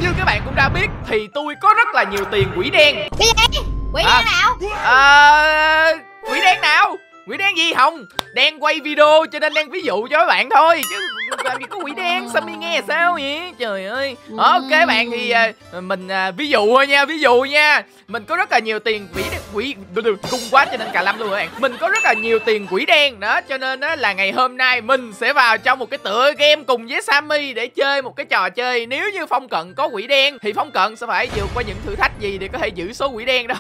như các bạn cũng đã biết thì tôi có rất là nhiều tiền quỷ đen. Cái gì? Quỷ đen nào? Quỷ đen nào? Quỷ đen gì không? Đen quay video cho nên đang ví dụ cho các bạn thôi chứ làm gì có quỷ đen. Sammy nghe sao vậy? Trời ơi. Ok bạn thì mình ví dụ thôi nha, ví dụ nha. Mình có rất là nhiều tiền quỷ cung quá cho nên cà lâm luôn các bạn. Mình có rất là nhiều tiền quỷ đen đó, cho nên á là ngày hôm nay mình sẽ vào trong một cái tựa game cùng với Sammy để chơi một cái trò chơi. Nếu như Phong Cận có quỷ đen thì Phong Cận sẽ phải vượt qua những thử thách gì để có thể giữ số quỷ đen đó.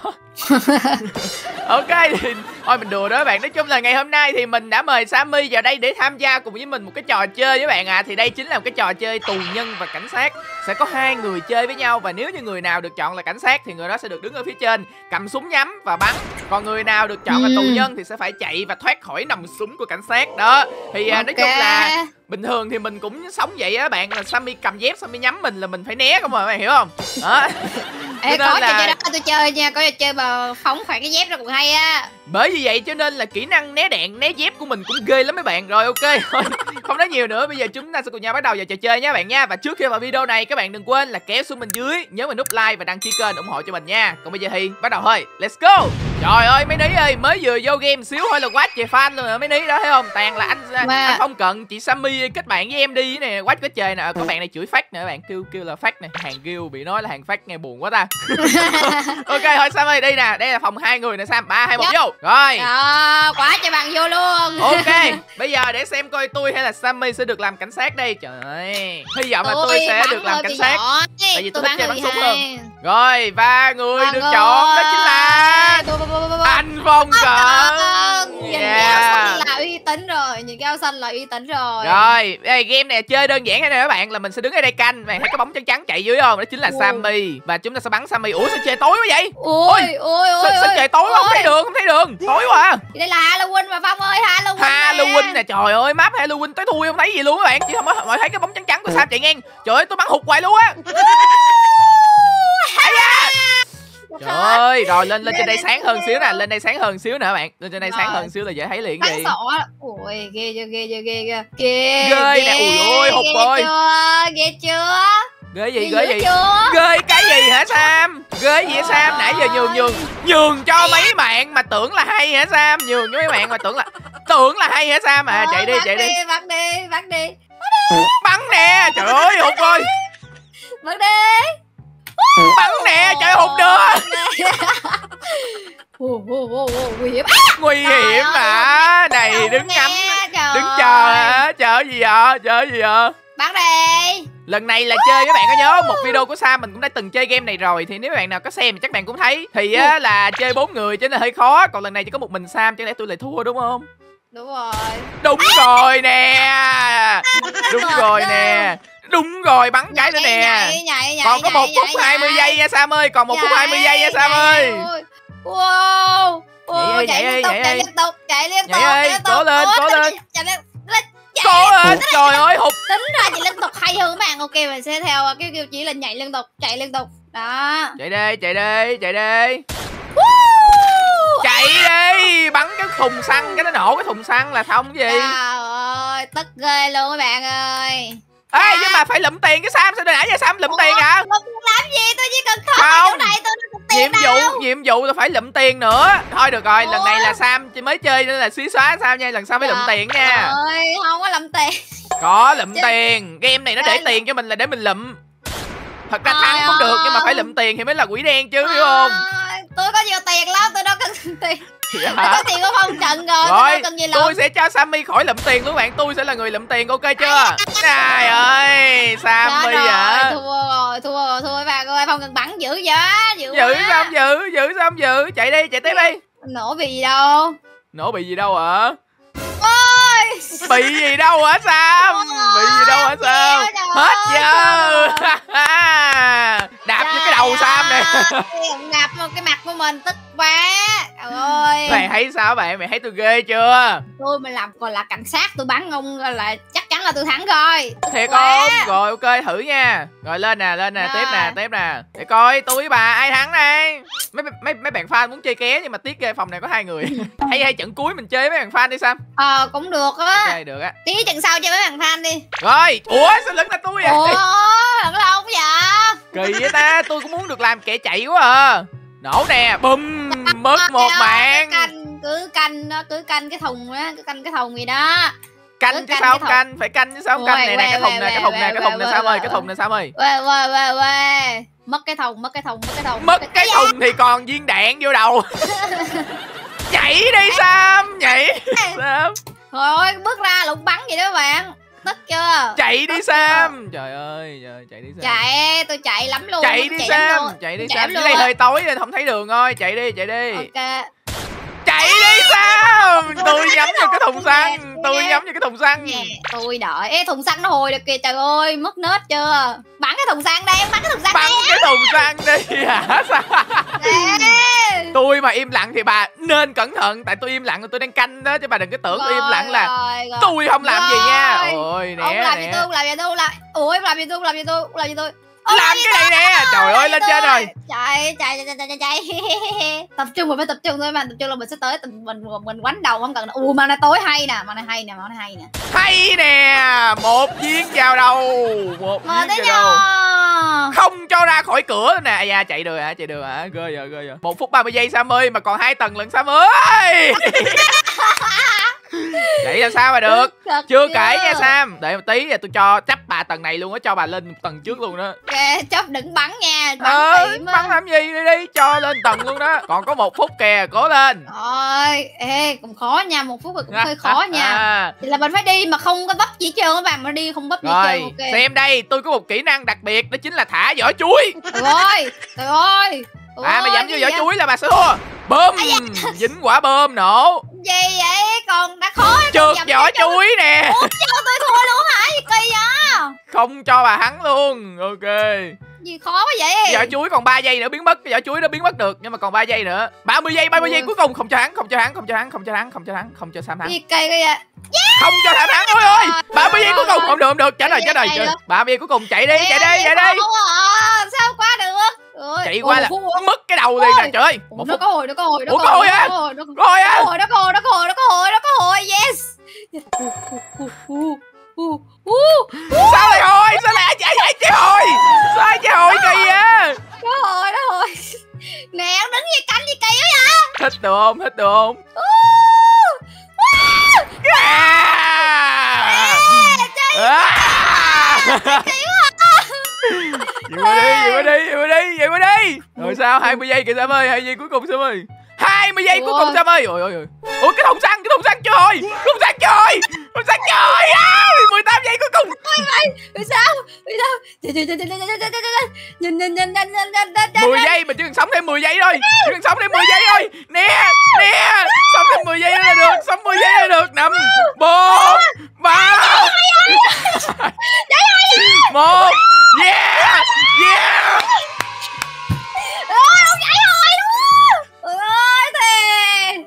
Ok thì thôi mình đùa đó các bạn. Nói chung là ngày hôm nay thì mình đã mời Sammy vào đây để tham gia cùng với mình một cái trò chơi với bạn ạ. Thì đây chính là một cái trò chơi tù nhân và cảnh sát. Sẽ có hai người chơi với nhau, và nếu như người nào được chọn là cảnh sát thì người đó sẽ được đứng ở phía trên cầm súng nhắm và bắn. Còn người nào được chọn là tù nhân thì sẽ phải chạy và thoát khỏi nòng súng của cảnh sát đó. Thì nói chung là bình thường thì mình cũng sống vậy á bạn, là Sammy cầm dép, Sammy nhắm mình là mình phải né không mà bạn hiểu không? Đó. Ê, có trò chơi đó tôi chơi nha, có trò chơi mà phóng khoảng cái dép ra cũng hay á. Bởi vì vậy cho nên là kỹ năng né đạn, né dép của mình cũng ghê lắm mấy bạn. Rồi ok, thôi không nói nhiều nữa, bây giờ chúng ta sẽ cùng nhau bắt đầu vào trò chơi nha bạn nha. Và trước khi vào video này các bạn đừng quên là kéo xuống bên dưới, nhớ vào nút like và đăng ký kênh ủng hộ cho mình nha. Còn bây giờ thì bắt đầu thôi, let's go. Trời ơi mấy ní ơi, mới vừa vô game xíu thôi là quá trời fan luôn rồi mấy ní đó, thấy không? Toàn là anh Phong Cận, chị Sammy kết bạn với em đi nè, quá trời nè. Có bạn này chửi phát nè, bạn kêu là phát nè, hàng kêu bị nói là hàng phát nghe buồn quá ta. Ok thôi Sammy đi nè, đây là phòng hai người nè Sam, 3 2 1 vô. Rồi. Quá trời bạn vô luôn. Ok, bây giờ để xem coi tôi hay là Sammy sẽ được làm cảnh sát đây. Trời ơi, hy vọng là tôi sẽ được làm cảnh sát. Tại vì tôi thích chơi bắn súng hơn. Rồi, và người được chọn đó chính là anh Phong Cận. Nhìn cái áo xanh là uy tín rồi, nhìn cái áo xanh là uy tín rồi. Rồi, đây game này chơi đơn giản thế này các bạn, là mình sẽ đứng ở đây canh, mày thấy cái bóng trắng trắng chạy dưới không? Đó chính là Sammy và chúng ta sẽ bắn Sammy. Ủa sao trời tối quá vậy? Ôi sao trời tối quá, không thấy đường, tối quá. Đây là Halloween mà Phong ơi, Halloween nè, trời ơi map Halloween tối thui không thấy gì luôn các bạn, chỉ không có thấy cái bóng trắng trắng của Sam chạy ngang. Trời ơi tôi bắn hụt hoài luôn á. Trời ơi, rồi lên trên đây sáng hơn xíu nè, lên đây sáng hơn xíu nè các bạn. Lên trên đây sáng hơn xíu là dễ thấy liền gì. Ui, ghê chưa. Ghê nè, ui ôi hụt rồi. Ghê chưa? Ghê gì? Ghê cái gì hả Sam? Ghê gì hả Sam? Nãy giờ nhường cho mấy bạn mà tưởng là hay hả Sam? Nhường cho mấy bạn mà tưởng là hay hả Sam? À chạy đi. Bắn đi. Bắn nè, trời ơi hụt rồi. Bắn đi. Bắn nè, trời hụt được. Nguy hiểm hả? Này đứng ngắm, đứng chờ hả? Chờ gì vậy? Bắn đi. Lần này là chơi, các bạn có nhớ một video của Sam mình cũng đã từng chơi game này rồi, thì nếu bạn nào có xem thì chắc bạn cũng thấy. Thì á là chơi 4 người cho nên hơi khó, còn lần này chỉ có một mình Sam, chứ lẽ tôi lại thua đúng không? Đúng rồi nè. Đúng rồi, bắn cái nữa nè. Còn có 1 phút 20 giây nha Sam ơi, còn 1 phút 20 giây nha Sam ơi. Wow. Chạy liên tục. Cố lên. Cố lên, trời ơi hụt. Tính ra chạy liên tục hay hơn các bạn. Ok, mình sẽ theo cái tiêu chí là chạy liên tục. Đó. Chạy đi. Chạy đi, bắn cái thùng xăng, cái nó nổ cái thùng xăng là xong cái gì. Trời ơi, tức ghê luôn các bạn ơi. Ê, nhưng mà phải lụm tiền cái Sam, sao nãy giờ Sam lụm tiền hả? Làm gì, tôi chỉ cần thoát chỗ này tôi được tiền nhiệm vụ là phải lụm tiền nữa. Thôi được rồi, lần này là Sam mới chơi nên là xí xóa Sam nha, lần sau phải lụm tiền nha. Ơi, không có lụm tiền. Có lụm tiền, game này nó để tiền cho mình là để mình lụm. Thật ra thắng cũng được nhưng mà phải lụm tiền thì mới là quỷ đen chứ, hiểu không? Tôi có nhiều tiền lắm, tôi đâu cần tiền. Tôi có tiền của Phong Cận rồi, tôi đâu cần gì lụm. Tôi sẽ cho Sammy khỏi lụm tiền luôn bạn, tôi sẽ là người lụm tiền, ok chưa? Trời ơi, Sammy hả? Thua rồi bạn ơi, Phong Cận bắn dữ vậy? Giữ xong, chạy đi, chạy tiếp đi. Nổ bị gì đâu? Nổ bị gì đâu hả? Bị gì đâu hả Sam? Hết giờ. Đạp vô cái đầu Sam nè. Đạp vào cái mặt của mình tức quá. Trời ơi. Mày thấy sao bạn? Mày thấy tôi ghê chưa? Tôi mà làm còn là cảnh sát, tôi bắn ông là chắc chắn là tôi thắng rồi. Thiệt không? Rồi ok thử nha. Rồi lên nè, tiếp nè. Để coi tôi với bà ai thắng đây. Mấy bạn fan muốn chơi ké nhưng mà tiếc ghê, phòng này có 2 người. hay trận cuối mình chơi với mấy bạn fan đi Sam. Cũng được á. Ok được á. Tí trận sau chơi với bạn fan đi. Rồi, ủa sao lưng là tôi vậy? Ủa, lần lâu vậy? Kỳ vậy ta, tôi cũng muốn được làm kẻ chạy quá à. Nổ nè, bùm, mất một mạng. Cứ canh cái thùng á, cứ canh cái thùng gì đó. Canh chứ sao không canh, phải canh chứ sao không canh. Nè nè, cái thùng nè, cái thùng nè, cái thùng nè Sam ơi, cái thùng nè Sam ơi. Mất cái thùng. Mất cái thùng thì còn viên đạn vô đầu. Nhảy đi Sam, nhảy. Sam. Trời ơi, bước ra lụng bắn gì đó các bạn. Tức chưa? Chạy đi Sam. Trời ơi, chạy đi Sam. Chạy, tôi chạy lắm luôn. Chạy đi Sam, chạy đi Sam. Dưới đây hơi tối nên không thấy đường thôi. Chạy đi. Ok. Chạy đi Sam. Tôi nhắm vào cái thùng xăng. Tôi đợi. Ê, thùng xăng nó hồi được kìa, trời ơi, mất nết chưa? Bắn cái thùng xăng đây, bắn cái thùng xăng đi hả sao? Tôi mà im lặng thì bà nên cẩn thận. Tại tôi im lặng, tôi đang canh đó. Chứ bà đừng có tưởng tôi im lặng là tôi không làm gì nha. Ôi nè. Ông làm gì tôi. Ủa làm gì tôi. Làm cái này nè. Trời ơi, lên trên rồi. Chạy. Tập trung rồi, phải tập trung thôi mà. Tập trung là mình sẽ tới. Mình quánh đầu không cần. Mà này tối hay nè. Hay nè. Một viên vào đầu. Không cho ra khỏi cửa nè. À, chạy được hả? Ghê rồi. 1 phút 30 giây Sam ơi. Mà còn 2 tầng lần Sam ơi. Vậy là sao mà được. Chưa kể nha Sam. Để một tí tôi cho chấp bà tầng này luôn á. Cho bà lên 1 tầng trước luôn đó. Chấp đừng bắn nha. Bắn làm gì đi. Cho lên tầng luôn đó. Còn có 1 phút kìa. Cố lên. Rồi. Ê cũng khó nha. 1 phút cũng hơi khó nha. Thì là mình phải đi mà không có bắp gì trơn các bạn. Mà đi không bắp gì trơn. Ok. Xem đây. Tôi có một kỹ năng đặc biệt. Đó chính là thả vỏ chuối. Trời ơi. Mà dẫm vô vỏ chuối là bà sẽ thua. Bơm. Dính quả bơm nổ. Gì vậy? Còn đã khó. Trượt vỏ chuối nè. Ủa tôi thua luôn hả? Gì kỳ vậy? Không cho bà thắng luôn. Ok. Gì khó quá vậy? Vỏ chuối còn 3 giây nữa biến mất. Cái vỏ chuối nó biến mất được. Nhưng mà còn 3 giây nữa. 30 giây cuối cùng. Không cho Sam thắng. Gì kỳ vậy? Không cho Sam thắng. Ôi ơi. 30 giây cuối cùng. Không được. Chết rồi. 30 giây cuối cùng. Chạy đi. Sao qua được? Chạy qua là mất cái đầu liền nè. Trời ơi. Nó có hồi. Ủa có hồi á? Rồi á. Nó có hồi. Yes. Sao lại hồi? Sao lại chạy hồi? Sao ai chạy hồi kỳ vậy? Nó hồi. Nè ông đứng gì canh gì kỳ quá vậy? Thích được không? Vậy qua đi. Rồi sao? 20 giây kìa Sam ơi. 20 giây cuối cùng Sam ơi. 20 giây cuối cùng Sam ơi. Ôi. Ủa cái thùng xăng chưa hồi. 18 giây cuối cùng. Vì sao? 10 giây mà chỉ cần sống thêm 10 giây thôi. Nè. Sống thêm 10 giây là được. 5 4 3 1. Yeah. Ông nhảy hồi luôn. Thề.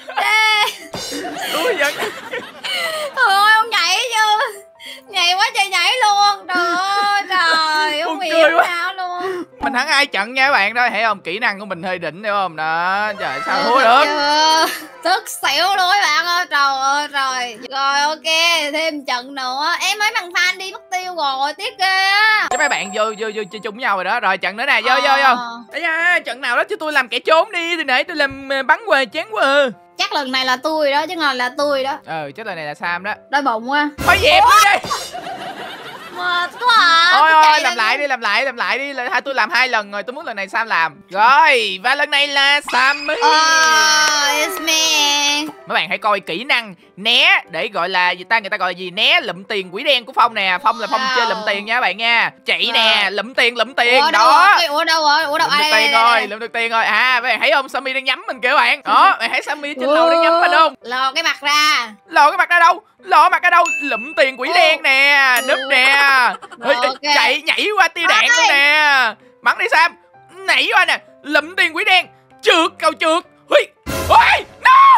Tôi vẫn. Ôi ông nhảy chưa? Nhảy quá trời nhảy luôn. Trời ông hiểu sao luôn. Mình thắng 2 trận nha các bạn đó. Thấy không? Kỹ năng của mình hơi đỉnh, hiểu không? Đó. Trời sao thua được. Tức xỉu luôn các bạn ơi. Trời. Rồi ok. Thêm trận nữa. Em mấy bằng fan đi mất tiêu rồi. Tiếc ghê á. Chứ mấy bạn vô chơi chung với nhau rồi đó. Rồi trận nữa nè. Vô. Ây da, trận nào đó cho tôi làm kẻ trốn đi. Thì nãy tôi làm bắn qua chán quá à. Chắc lần này là tôi đó, chứ là tôi đó. Chắc lần này là Sam đó. Đói bụng quá. Thôi dẹp đi. Mệt quá à. Thôi làm lại đi. Hai tôi làm 2 lần rồi, tôi muốn lần này Sam làm. Rồi, và lần này là Sam. It's me. Mấy bạn hãy coi kỹ năng né để gọi là người ta gọi là gì? Né lụm tiền quỷ đen của Phong nè. Phong là Phong chơi lụm tiền nha các bạn nha. Chạy nè, lụm tiền đó. Ủa đâu rồi? Lụm được tiền rồi. À, mấy bạn thấy không? Sammy đang nhắm mình kìa các bạn. Đó, bạn thấy Sammy trên lầu đang nhắm mình không? Lò cái mặt ra. Lò cái mặt ra đâu? Lụm tiền quỷ đen nè, núp nè. Chạy nhảy qua tia đạn luôn nè. Bắn đi Sam. Nhảy qua nè, lụm tiền quỷ đen. Cầu trượt. Ôi, no.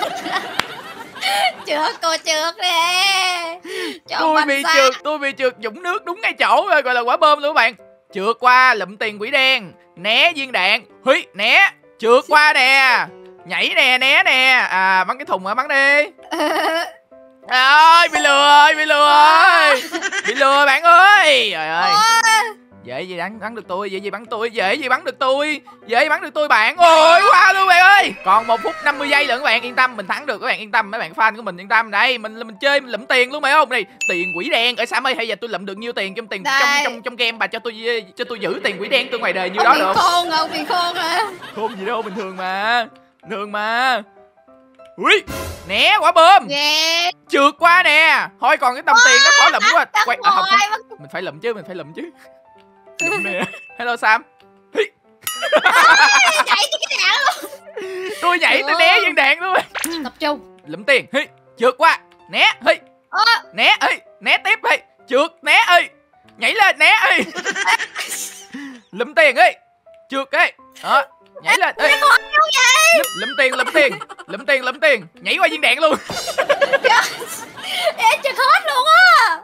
Trượt đi. Tôi bị trượt dũng nước đúng ngay chỗ rồi, gọi là quả bơm luôn các bạn. Trượt qua lụm tiền quỷ đen, né viên đạn. Né, trượt qua nè. Nhảy nè, né nè. À, bắn cái thùng hả? Bắn đi. Ơi, bị lừa bạn ơi. Trời ơi. Dễ gì bắn được tôi, dễ gì bắn tôi, dễ gì bắn được tôi, dễ bắn được tôi bạn. Ôi qua luôn bạn ơi. Còn 1 phút 50 giây nữa các bạn, yên tâm mình thắng được các bạn, yên tâm mấy bạn fan của mình yên tâm. Đây mình chơi mình lụm tiền luôn phải không? Này tiền quỷ đen ở Sam ơi, hay giờ tôi lụm được nhiêu tiền trong game bà cho tôi giữ tiền quỷ đen tôi ngoài đời nhiêu đó được. Khôn không? Bị khôn hả? Khôn gì đâu, bình thường mà. Ui, né quả bom. Trượt qua nè. Thôi còn cái đồng tiền nó khó lụm quá. Quay không, mình phải lụm chứ, Lụm nè. Hello Sam. Chạy cái đạn luôn. Tôi nhảy tôi né viên đạn luôn. Tập trung. Lụm tiền. Trượt qua. Né. Né. Né tiếp. Trượt. Né. Nhảy lên. Né. Lụm tiền. Trượt. Đó. Nhảy lên. Lụm tiền. Nhảy qua viên đạn luôn. Ê, chật hết luôn á.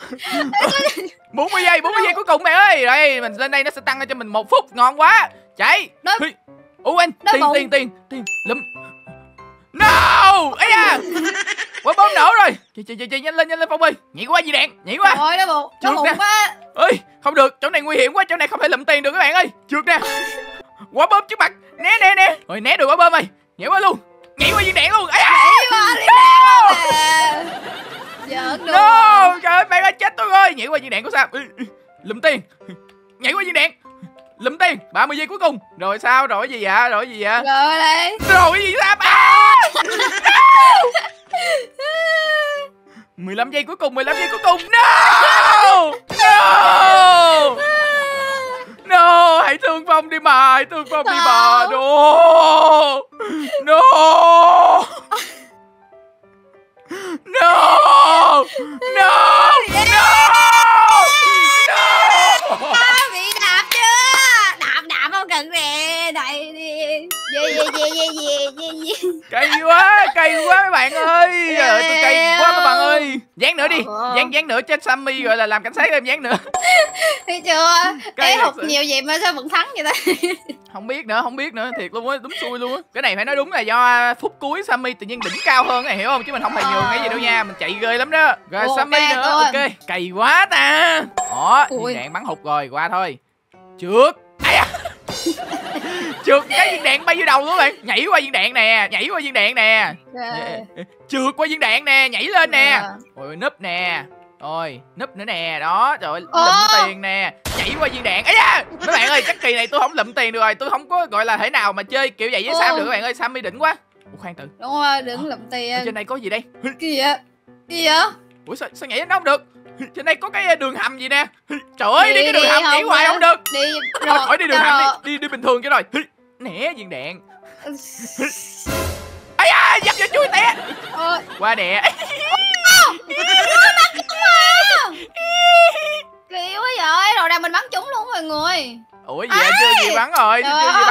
40 giây cuối cùng mẹ ơi. Đây mình lên đây nó sẽ tăng cho mình 1 phút, ngon quá. Chạy. Anh tiền lụm. No. Ấy da. Quả bom nổ rồi. Chạy nhanh lên Phong ơi. Nhảy qua viên đạn, nhảy qua. Rồi nó bụng quá. Ơi, không được, chỗ này nguy hiểm quá, chỗ này không thể lụm tiền được các bạn ơi. Trượt nè. Quả bom trước mặt. Né. Rồi né được quả bom ơi. Nhảy qua luôn. Nhảy qua viên đạn luôn. Ấy da. No, trời ơi bạn ơi chết tôi ơi. Nhảy qua viên đạn của Sam. Lụm tiền. Nhảy qua viên đạn. Lụm tiền. 30 giây cuối cùng. Rồi sao? Rồi gì vậy? Rồi đây. Rồi gì Sam? 15 giây cuối cùng. No, hãy thương Phong đi mà. No. Bị đạp chưa? Đạp không cần nè. Đẩy đi. Gì. Cay quá mấy bạn ơi. Tôi cay quá mấy bạn ơi. Dán nữa đi. Dán nữa cho Sammy gọi là làm cảnh sát em, dán nữa. Thấy chưa? Cái hụt nhiều vậy mà sao vẫn thắng vậy ta? Không biết nữa, thiệt luôn á, đúng xui luôn á. Cái này phải nói đúng là do phút cuối Sammy tự nhiên đỉnh cao hơn này, hiểu không? Chứ mình không hề nhường cái gì đâu nha, mình chạy ghê lắm đó. Rồi Sammy nữa, ok. Cày quá ta. Đó, viên đạn bắn hụt rồi, qua thôi. Trượt. Trượt cái viên đạn bay vô đầu luôn các bạn. Nhảy qua viên đạn nè. Trượt qua viên đạn nè, nhảy lên nè. Rồi núp nè. Rồi núp nữa nè. Đó, trời ơi, lụm tiền nè. Nhảy qua viên đạn. Ấy da. Các bạn ơi, chắc kỳ này tôi không lụm tiền được rồi. Tôi không có gọi là thể nào mà chơi kiểu vậy với Sam được các bạn ơi. Sammy đỉnh quá. Ủa khoan từ. Đúng rồi, đừng lụm tiền. Ở trên đây có gì đây? Gì vậy? Ủa sao nhảy nó không được? Trên đây có cái đường hầm gì nè. Trời ơi, đi cái đường hầm nhảy hoài không được. Khỏi đi đường hầm đi bình thường cho rồi. Né viên đạn. Ây da, dập cho chui té. Qua nè. Kỳ quá vậy, rồi đang mình bắn trúng luôn mọi người. Ủa gì vậy? Chưa gì bắn rồi.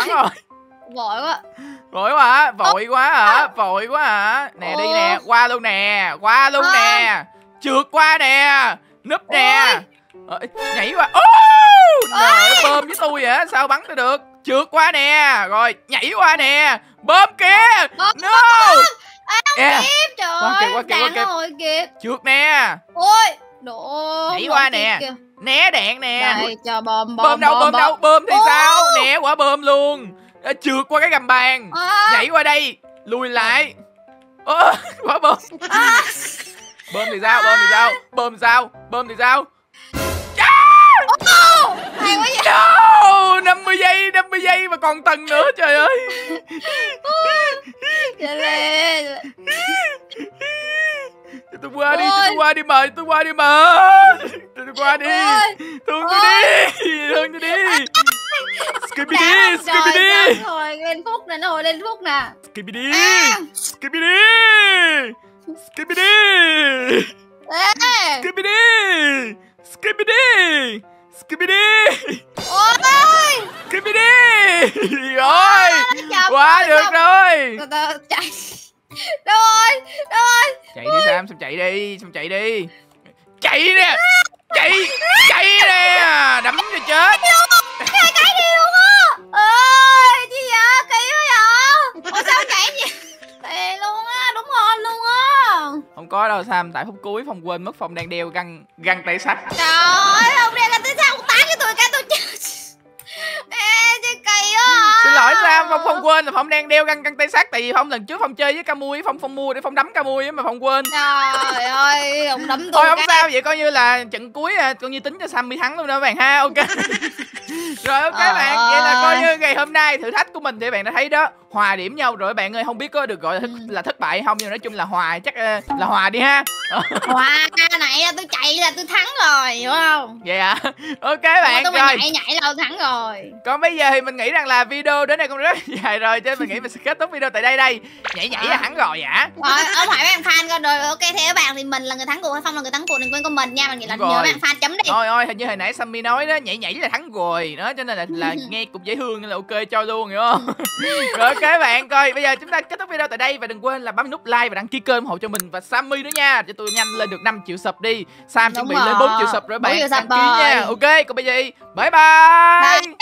Vội quá hả? Nè đi nè, qua luôn nè. Trượt qua nè. Núp nè. Nhảy qua. Trời, bơm với tôi hả? Sao bắn tôi được? Trượt qua nè. Rồi nhảy qua nè. Bơm kìa. No. Kịp, trời ơi. Kịp. Trượt nè. Ôi. Nhảy qua nè. Né đạn nè. Đây, cho bơm đâu. Bơm thì sao? Né quả bơm luôn. Trượt qua cái gầm bàn. Nhảy qua đây. Lùi lại. Quả bơm. Bơm thì sao? Bơm thì sao? Hay quá vậy. No, 50 giây mà còn tầng nữa, trời ơi. Tôi qua đi mà. Tôi qua đi. Thương tôi đi. Skibidi. Hồi lên phút nè, Skibidi. Ôi. Rồi. Quá được rồi. Chạy. Rồi. Chạy đi Sam, xong chạy đi. Chạy nè. Đấm cho chết. Hai cái đi luôn á. Ơi, gì vậy? Kỳ quá vậy. Ủa sao chạy gì? Tè luôn á, đúng rồi luôn á. Không có đâu Sam, tại phút cuối Phong quên mất Phong đang đeo găng tay sắt. Trời ơi, không đeo găng tay sắt, tán cái tôi quên là Phong đang đeo găng tay sắt, tại vì Phong lần trước Phong chơi với Camui, Phong mua để Phong đấm Camui á mà Phong quên. Trời ơi, ông đấm tôi. Thôi không sao, vậy coi như là trận cuối coi như tính cho Sammy thắng luôn đó các bạn ha. Ok. Rồi ok bạn, vậy là coi như ngày hôm nay thử thách của mình thì bạn đã thấy đó, hòa điểm nhau rồi bạn ơi, không biết có được gọi là thất bại không, nhưng nói chung là hòa, chắc là hòa đi ha. Hòa này là tôi chạy là tôi thắng rồi, hiểu không? Vậy à? Ok bạn, tôi rồi nhảy là tôi thắng rồi. Còn bây giờ thì mình nghĩ rằng là video đến đây cũng rất dài rồi, cho nên mình nghĩ mình sẽ kết thúc video tại đây. Nhảy là thắng rồi hả? Rồi, ông hỏi mấy bạn fan coi rồi. Ok, theo các bạn thì mình là người thắng cuộc hay Phong là người thắng cuộc, đừng quên comment nha. Mình nghĩ là nhớ bạn fan chấm đi. Thôi hình như hồi nãy Sammy nói đó, nhảy là thắng rồi đó, cho nên là nghe cũng dễ thương nên là ok cho luôn, hiểu không? Rồi ok bạn, coi bây giờ chúng ta kết thúc video tại đây, và đừng quên là bấm nút like và đăng ký kênh ủng hộ cho mình và Sammy nữa nha, cho tôi nhanh lên được 5 triệu sub đi. Sam chuẩn bị lên 4 triệu sub rồi bạn, đăng ký nha. Ok, còn bây giờ bye bye.